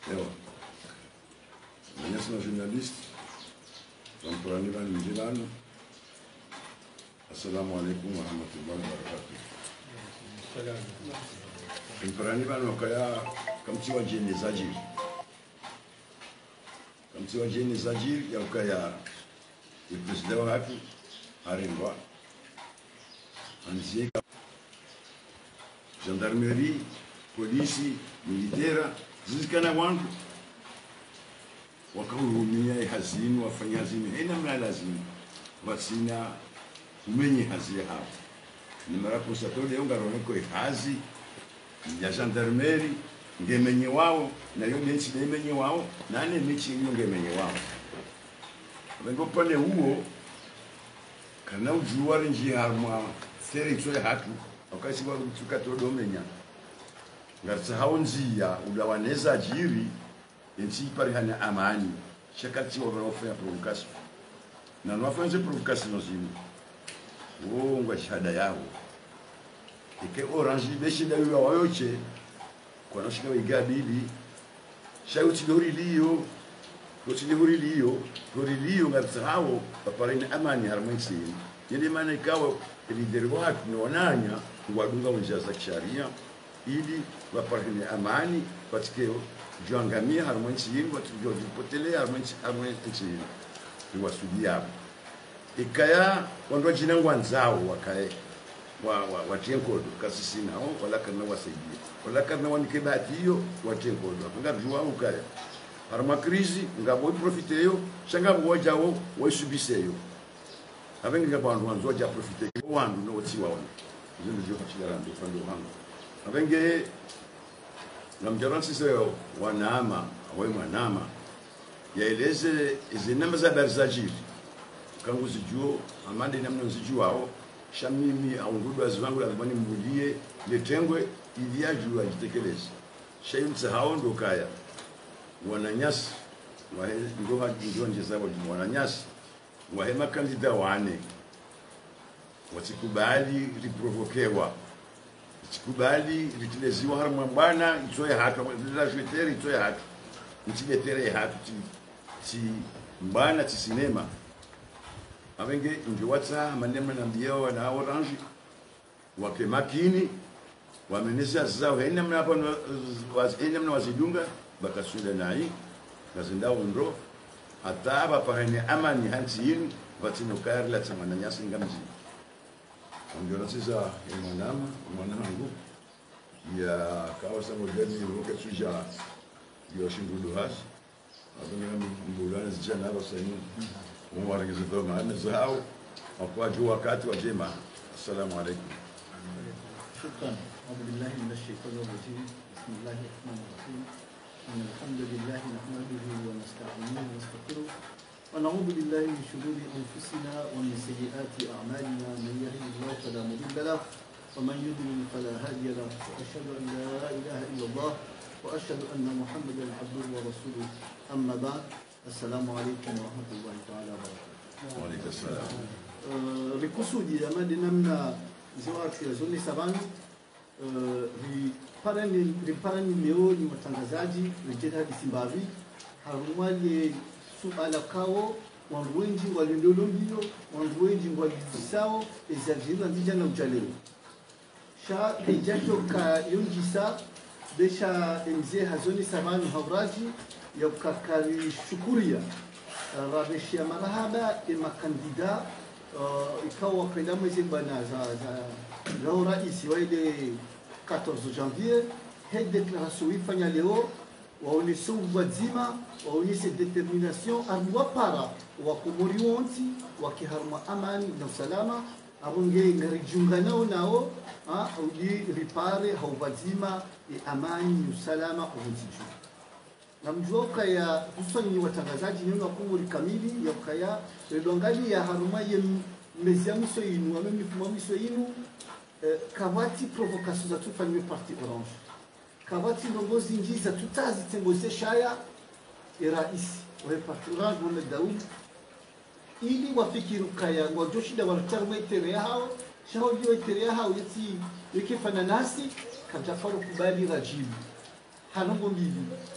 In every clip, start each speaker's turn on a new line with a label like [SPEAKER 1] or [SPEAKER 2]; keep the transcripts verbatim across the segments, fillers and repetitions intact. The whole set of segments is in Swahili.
[SPEAKER 1] Ewa. Mwenyezi journalist. Zamporani bani mjilano. Assalamu alaikum wa rahmatullahi wa barakatuh. Zamporani bani wakaya kamtiwa jeni zajiri. Kamtiwa jeni zajiri ya wakaya ipresida wa hatu harengwa. Anzika gendarmerie, polisi, militera, zizikana wangu wakahurumia hazini, wafanya hazini, haina mna lazima wasina umenye hazi hapo. Ni mara kusatole yonga roneko hazi ya gendarmerie ngemenye wao na yo nchi ngemenye wao nane michi yo ngemenye wao. Wengo pale huo kana ujuwari nji harma tere tsoe hatu wakati wa kutuka todomenya ngatsa haunzia ulawaneza jiri nchi pari hana amani shakati wa wanofanya provocation na wanafanya provocation zini oh ngwa shahada yao ike orange beshi da yuwa wayoche kwa nashika wigabibi shauti dori liyo Kochi dori liyo dori liyo ngatsa hao paparina amani harmonisi yende maana ikawa lideri watu ni wananya kuwadunga njia za kisharia ili waparhine amani patikeo juangamia harmonisi yingu watujua vipotelea harmonisi harmonisi yingu ni wasudia ikaya wando jina wanzao wakae wa wa watenkodo kasisi nao wala kana wasaidia wala kana wanikebati hiyo watenkodo ngabjua ukaya harma krizi ngabo profiteyo shanga wajao waisubiseyo abengi ngabantu wanzo ja profite wandu no tsiwa wana ndio ndio kachira ndo fando hangu abengi namjaransi sio wanaama awe mwanama yaeleze izinamba za barzajiri kangu zijuo amande namno zijuao shamimi au ngudu azwangu lazima nimbulie letengwe ili ajue ajitekeleze shayumtsa hao ndo kaya wananyasi wa ndio hadi ndio njezabo wananyasi wahema kandida wane watikubali liprovokewa watikubali litileziwa harma bwana itoe hatu la jweteri itoe hatu ntiletere hatu ti ti mbana ti sinema abenge ndio watsa manema na mbio na orange wake makini wamenesha zao haina mna hapo haina mna wazidunga bakasunda nai kazinda undro ataba pahane amani hantin batino karla tsamana nyasi ngamji ndio sasa mwanama mwanangu ya kawasa modeli roke suja yo shingudu has abona mbulana zijana wasani mwarigeze doma anzao kwa juu wakati wa jema. Assalamu alaykum.
[SPEAKER 2] Shukran. A'udhu billahi minash shaitani rajim. Bismillahir rahmanir rahim. Alhamdulillahi nahmaduhu wa nasta'inuhu wa nastaghfiruh. ونعوذ بالله من شرور أنفسنا ومن سيئات أعمالنا من يهده الله فلا مضل له ومن يضلل فلا هادي له وأشهد أن لا إله إلا الله وأشهد أن محمدا عبده ورسوله أما بعد السلام عليكم ورحمة الله تعالى وبركاته.
[SPEAKER 1] وعليكم السلام.
[SPEAKER 2] Rikusudi ya madi namna ziwatu ya zoni sabani riparani riparani leo ni watangazaji rejeta hadi Simbavi harumali suala kao wanruenji walindolombio wanruenji walidisao ezajira ndijana ujaleo sha ejato ka yongisa desha mzee hazoni sabani havraji ya kakari shukuria rabeshia marahaba ema kandida ikawa kwenda mwezi bana za za za rais wa ile quatorze janvier hii declaration ifanya leo waonesha ubazima waonesha determination arwa para wakumuri wonti wakiharma amani na usalama abunge ngarijunganao nao ah uli ripare haubazima e amani usalama untiju namjoka ya kusoni watangazaji neno kumuri kamili ya kaya redongali ya haruma ye meziamu so inu amemi kumami so inu kawati provocation za tufanywe parti orange kawati ndongozi njiza tutazi tengose shaya ya rais wa parti orange wa Daud ili wafikiru kaya ngojoshida wartarwe tere hao shao dio tere hao yati yake fananasi kajafaru kubali rajibu hanongo mbili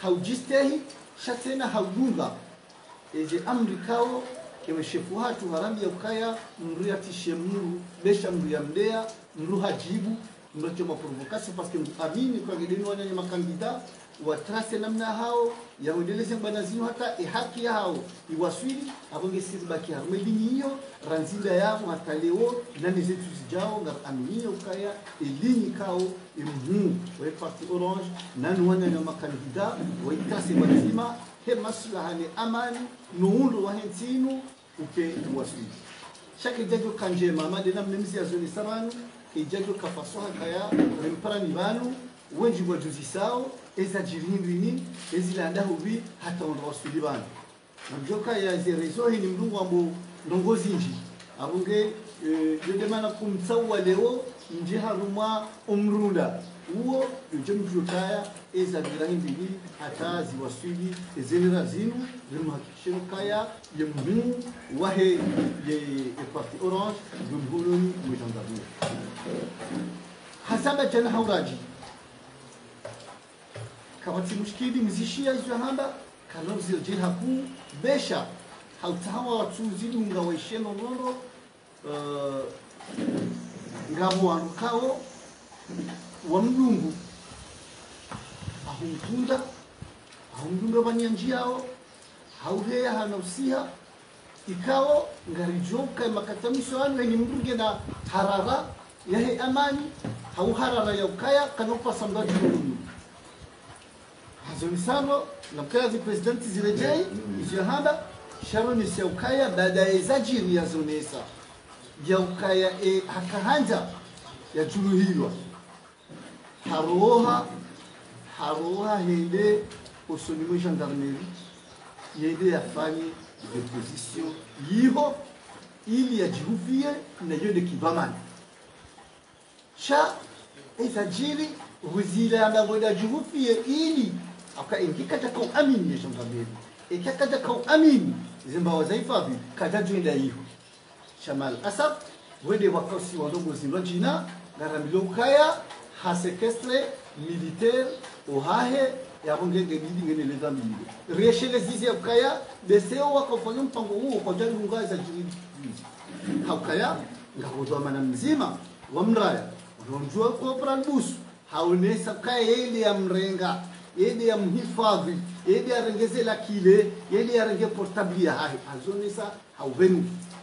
[SPEAKER 2] haujistehi shatena haudunga eje amri kao kewe shefu hatu harambi ya ukaya mru ya tishemuru besha mru ya mdea mru hajibu mru choma provokasi paske amini kwa gideni wanyanya makandida watrase namna hao ya uendeleze banazino hata e haki hao iwaswili abonge sisi baki harumedini hiyo ranzinda yao hata leo nani zetu zijao ngar amini ukaya elini kao imhu wa parti orange nani wanyanya makandida wa itrase banazima he maslaha ni amani nuundu wa hentinu uke waswili shaki jajo kanje mama de namne misi azoni saranu ijajo kafasoha kaya rempara ni banu wenji wa juzi sao eza jirindrini ezilanda hubi hata ndo waswili bana mjoka ya zerezo hii ni mdungu ambo ndongozi nji abunge yode mana kumtsawa leo nje haruma umrunda uo njemjotaya eza jirindrini hata ziwaswili ezenera zinu zimhakikishiro kaya yemhu wahe ye parti orange dumhuluni mjandarmu hasaba jana hauraji kawati mushkili mzishia hizo hamba kano zirjil haku besha hautahawa watuzi dunga waisheno nono uh, ngabo wanukao wa mlungu ahumtunda ahumdunga banyanjiao hauhea hanausiha ikao ngarijoka makatamiso anu ni mruge na harara yahe amani hau harara ya ukaya kanopa sambaji mlungu hazonisano na mkazi presidenti zirejei izo hamba sharoni ya ukaya baada ya zajiri ya zonesa ya ukaya e hakahanja ya juluhilwa haroha haroha hende usonimu gendarmerie yende yafanye deposition yiho ili yajihufie na yode kibamani cha ezajiri wizila ya magoda jihufie ili aka ingika takau amini ya gendarmerie ikaka takau amini zimba wazaifavi katajuinda yiho shamal asab wede wakosi wadongo zilojina garamilo ukaya hasekestre militaire ohahe yabongenge bidi ngene leza mbili rieshele zizi ukaya deseo wakofanya mpango huo kwa jani ngaza jiri haukaya ngahodwa mana mzima wa mraya unajua corporal busu haonesa kaya yele ya mrenga yele ya mhifadhi yele ya rengeze la kile yele ya renge portable ya hahi azonesa hauvenu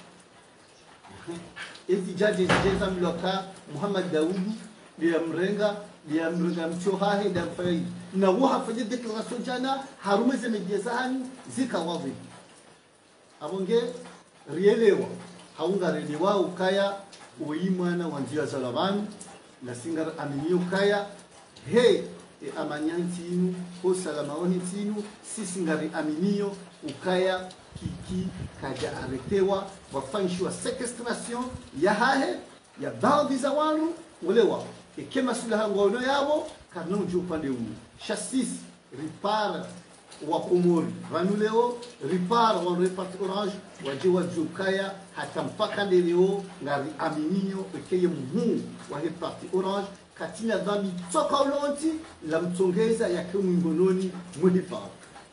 [SPEAKER 2] ezi jaji jeza mloka Muhammad Daudi ya mrenga ya mrenga mchohahe da mfaidi na waha fanya declaration jana harumeze mejezani zika wazi abonge rielewa haunga relewa ukaya uimana wanjia zalamani na singar aminio ukaya he e amanyantinu ko salama ohitinu sisingari aminio ukaya kiki kaja aretewa wafanyishwa sequestration ya hahe ya baadhi za wanu ulewa ikema sulaha ngono yabo kana uju upande huu chassis ripara wa Komori vanuleo ripara wa reparti orange wajiwa jukaya hata mpaka leo ngari aminio ekeye muhu wa reparti orange katina dhambi toka ulonti la mtongeza yake mwingononi muhifadhi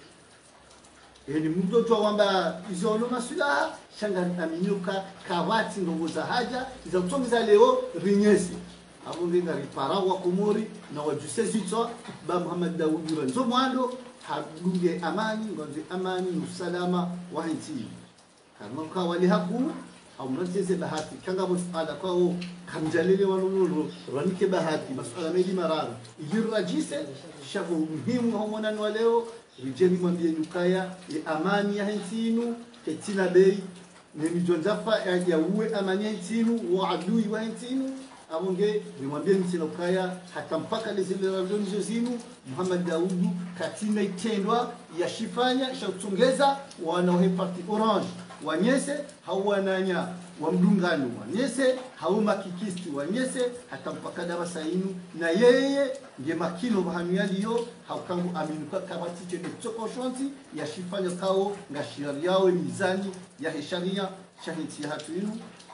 [SPEAKER 2] eni mdo to wamba izono masulaha shangari aminuka kawati ndongoza haja za mtongeza leo rinyesi abongenga ripara wa Komori na wajuse zitwa ba Muhammad Daudi ranzo mwando hadunge amani ngonze amani usalama wa nchi kama kwa wali haku au mratize bahati kanga msuala kwao kamjalele wanunuru ranike bahati masuala meli marara ilirajise shago muhimu homona wa leo rijeni mwambie nukaya ya amani ya hentinu ketina bei nemijonzafa ya uwe amani ya hentinu wa adui wa hentinu abonge nimwambie mtina ukaya hata mpaka lezile randoni zozinu Muhammad Daudu katina itendwa ya shifanya shautungeza wanaohe parti orange wanyese hawananya wa mdungano wanyese hauma kikisti wanyese hata mpaka darasa inu na yeye nge makino bahamiali yo haukangu aminuka kabati chende choko shonti ya shifanya kao nga shirari yao mizani ya hesharia shahiti hatu inu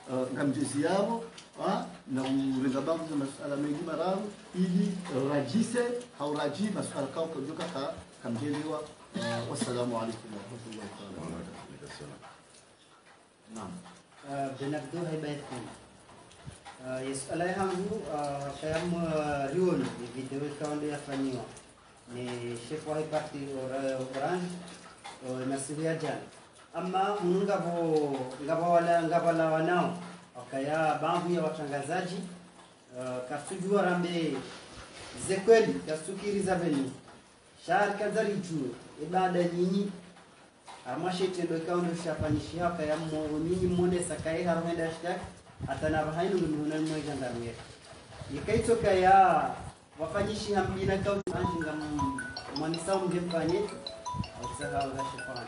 [SPEAKER 2] ngamjezi yao na urenga bangu za masuala mengi mararu ili rajise au raji masuala kao kujuka ka kamjeliwa. Wassalamu alaikum warahmatullahi wabarakatuh. Naam.
[SPEAKER 3] Benabdu haibaitkum. Yasuala yangu saya rion video kawan dia fanyiwa ni chef wa parti Orange nasiria jana ama ngabo ngabo wala ngabala wanao wakaya baadhi ya watangazaji kasujua rambe zekweli kasukiriza beni shar kadhari juu ibada nyinyi amashe tendo kaundu shafanyishi hapa ya nyinyi mwone sakai harumenda shtak atana bahainu ngumuna mwe jandarmeri ikaitoka ya wafanyishi hambina kaundu anjinga mwanisa mjempanye usaha wa shafani.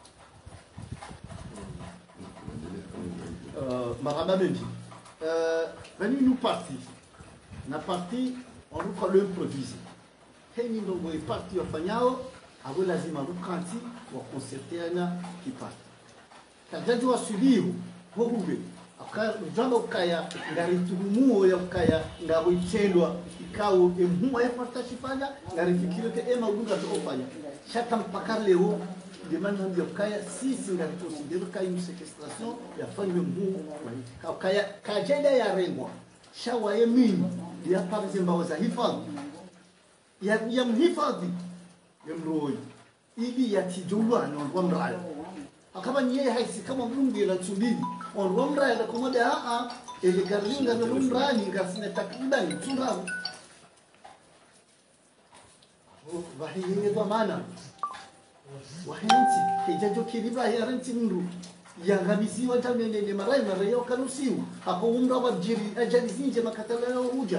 [SPEAKER 2] Maraba Mendy, venez nous partir. Na parti, on nous colle improviser. Heni ndongo e parti wafanyao, abo lazima lukanti wa concertena ki parti. Kajaji wa subihu, hobube. Aka jamba ukaya ngari tumuo ya ukaya ngabo ichelwa ikao emhuwa ya parti fanya ngari fikiro ke ema udunga to ofanya. Chata mpaka leo demande de kaya sisi ngari considero kaya une séquestration ya fanya mhu kaya kajenda ya rengwa shawa ya mimi ya parti mbao za hifadhi ya ya mhifadhi ya mroi ili ya tijulwa na wamrayo akaba niye haisi kama mlungi la tsubidi on wamrayo la komode a a ele garlinga na lumrani ngasina takriban tunao vahiye dhamana wahenzi hijajo kiriba ya ranti mndu ya gamisi wa tamene ne marai marai yo kanusiu hapo umra wa jiri ajali zinje makatala ya uja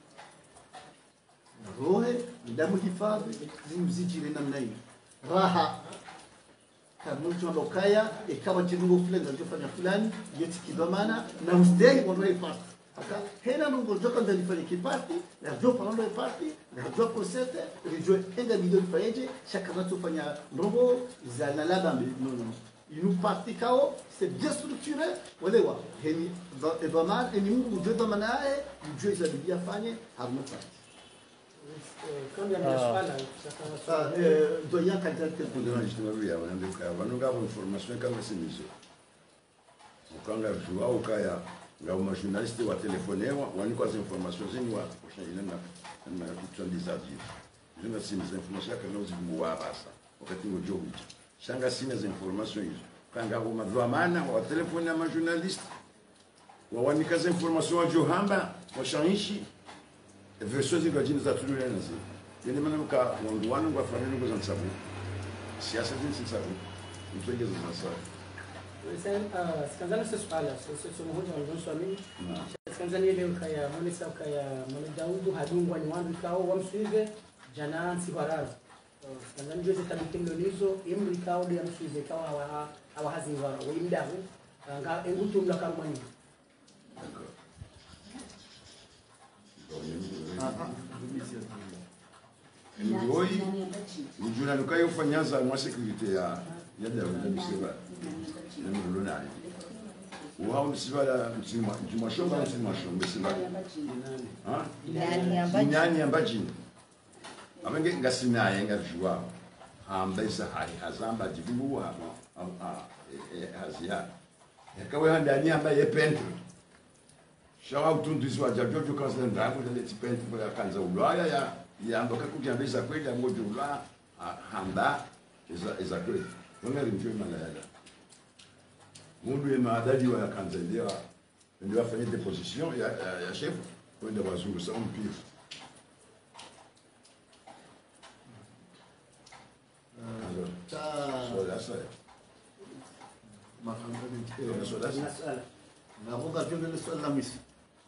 [SPEAKER 2] rohe ndamu hifadhi zimzijire namna hii raha kamucho lokaya ikawa jingo fulani zilizofanya fulani yeti kidhamana na mstei wa rohe fast aka hena nungo joka ndani fanya kipati na jo palondo ipati na jo konsete rijo enga video fayeje chaque fois tufanya robo za na laba non non inu parti kao c'est bien structuré walewa heni evaman eni mungu jo dhamana e jo za bibia fanye harmo parti
[SPEAKER 4] Quand il y a des swala,
[SPEAKER 2] ça doit y avoir quelqu'un
[SPEAKER 1] pour donner justement oui avant de faire on nous avons information comme c'est mise ukanga jua ukaya ngao journaliste wa telefonewa waniko za information zini wa kushaina na na kutandizaji zina simu za information kama uzibuwa basa wakati ngojo huja shanga sina za information hizo kanga kwa madhamana wa telefone na journaliste wa wanika za information wa johamba wa shanishi versions zingine jini za tulule nazi yende maana mka wangu wangu wa familia ngo za sabu siasa zini sabu mtwenge za sabu
[SPEAKER 4] Sekanzani sesuala, sesumoja wanjonso amini. Sekanzani ile ukaya monesa ukaya mwana Daudu hadungwa ni wandu kao wamsuize jana nsi warazi. Sekanzani jote tabikimlo nizo imri kao dia msuize kao hawa hawa hazi wara wimdahu nga engutu mla karumani.
[SPEAKER 1] Ngoi ni juna lukayo fanyaza mwa sécurité ya ya da biseba na mulona wao msibala mtima mashomba mtima mashomba msibala ha nyani ambaji amenge ngasimya yenga jua ambesa hai hazamba jibu wa hazia yakawe handani amba yepente shawa utundizwa jajojo kanza ndangu ile tipente kwa kanza ulaya ya yamba kakujambeza kweli ngojo ulaya hamba eza eza kweli ndio ndio malaya mundu ema adadi wa kanza ndio ndio afanye deposition ya ya chef kwenda wazungu sa mpira
[SPEAKER 2] ta
[SPEAKER 1] so
[SPEAKER 2] masala na boga jumbe le swala la misi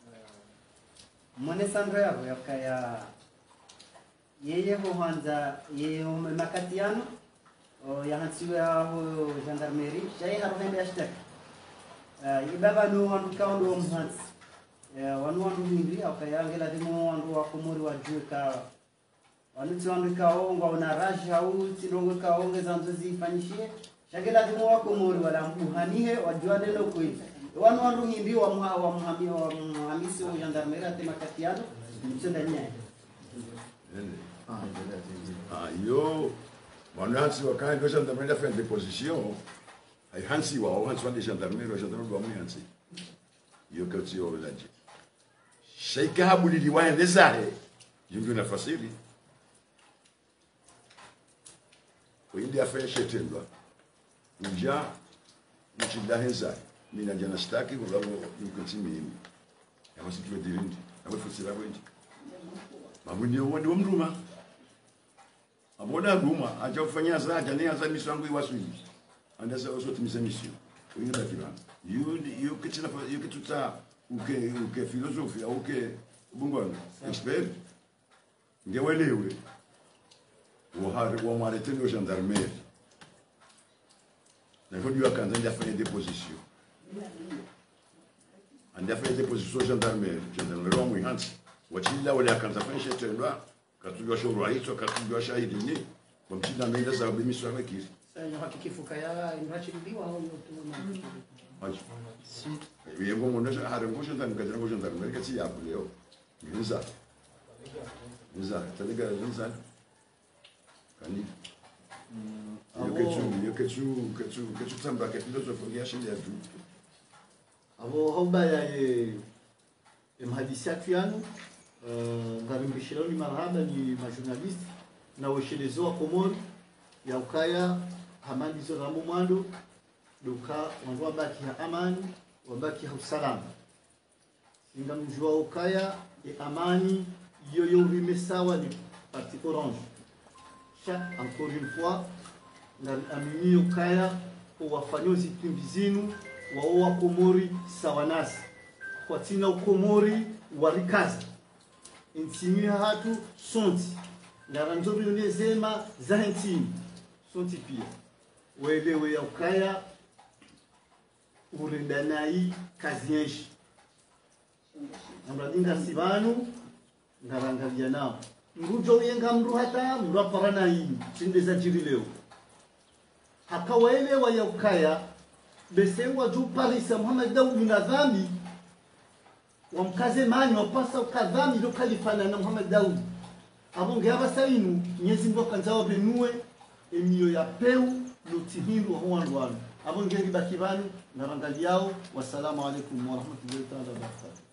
[SPEAKER 3] Mwane sandro yabo yakaya yeye huanza yeye makatiano yahansiwe aho gendarmerie shay harhende ashtak ibaba no wandu kaundu mhans wanu wandu ngiri akaya ngela dimo wandu wakumuri wajuka wanu twandu kaongo una raja au tinongo kaonge zanzo zifanyishie shagela dimo wakumuri wala mbuhanihe wajua neno kweli wanu wandu himbi wa mha wa mhami wa mhamisi wa gendarmerie atema katiano msenda nyaye
[SPEAKER 1] ah yo wanansi wakati ndio gendarmerie fait déposition ai hansi wa hansi wa gendarmerie gendarmerie wa mwanzi yo kati yo laji sheika habuli liwaende zahe yungu na fasiri Windi afanye shetendwa uja mchidahenza mina jana staki ulabo yukotimi mimi kama sikwe dirindi awe fasira wengi mabundi wodi womruma aboda guma acha kufanya zaja ne aza misango iwaswini andasa osotu misemisio wingi bakira you you kitina you kituta uke uke filosofia uke bungwana expert ngewelewe Wahari wa marete no gendarmerie. Na vodi wa kanza ndia fait déposition. Ndia fait déposition gendarmerie, gendarmerie wa mwihansi. Wachila wale akanza fait chetendwa, katujwa shoro hicho katujwa shahidi ni. Kwa mchina menda za bimisho wa kiri.
[SPEAKER 4] Sasa hakikifuka ya imrachi ndiwa au yote.
[SPEAKER 1] Haji. Si. Yengo mwonesha harengo gendarmerie kadira gendarmerie kati ya leo. Nza. Nza, taliga nza. Kani yo kechu yo kechu kechu kechu tamba ke filosofia ya shinde tu
[SPEAKER 2] abo hoba ya mhadisi yanu ngarimbishiro ni marhaba ni majournalist na weshelezo wa Komori ya ukaya hamandi zo ramu mwando duka wangu wabaki ya amani wabaki ya usalama singa mjua ukaya ya amani yoyo rimesawa ni parti orange. Encore une fois, amini ukaya uwafanyozi timbizinu wa wa Komori sawanasi kwa tina ukomori warikazi intimi hatu sonti ngaranzori unezema za intimi sonti pia welewe ya ukaya urendanai kazi yenshi amradinga sibanu ngarangalia nao Ngujo yenga mru hata mru aparana hii chindeza jiri leo hakawaele wa ya ukaya besengwa juu Paris Muhammad Daud na dhambi wamkaze mani wapasa ukadhambi ndo kalifana na Muhammad Daud abonge haba sainu nyezi mboka nzawa benue emiyo ya peu lutihindu wa huwandu wanu abonge ribakibanu na rangali yao. Wassalamu alaikum wa rahmatullahi wa barakatuh.